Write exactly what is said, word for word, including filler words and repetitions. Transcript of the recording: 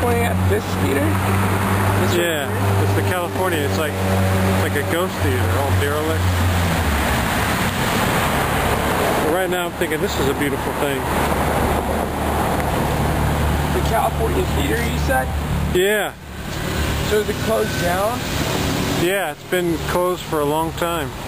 pointing at this theater? This Yeah, it's the California. It's like it's like a ghost theater, all derelict. But right now I'm thinking this is a beautiful thing. The California theater, you said? Yeah. So is it closed down? Yeah, it's been closed for a long time.